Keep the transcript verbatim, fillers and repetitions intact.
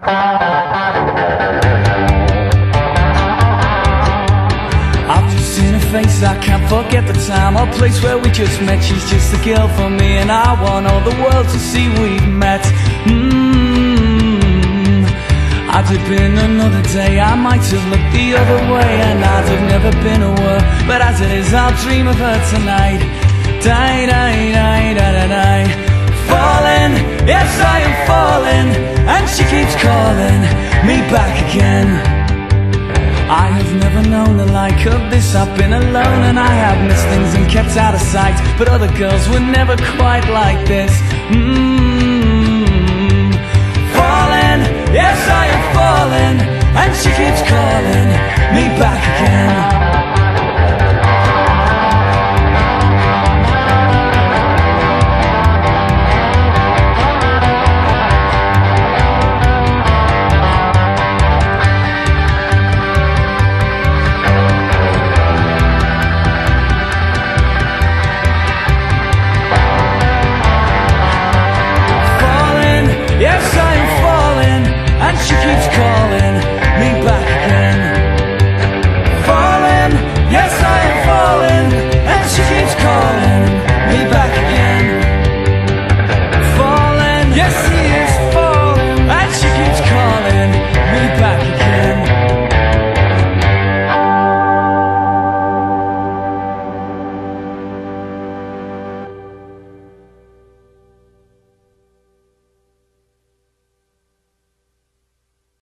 I've just seen her face, I can't forget the time or place where we just met. She's just the girl for me, and I want all the world to see we've met. mm. I'd have been another day, I might have looked the other way, and I'd have never been aware. But as it is, I'll dream of her tonight. Die, die, die, die, die, die. Falling, yes I am falling, and she keeps calling me back again. I have never known the like of this. I've been alone and I have missed things and kept out of sight, but other girls were never quite like this. mm.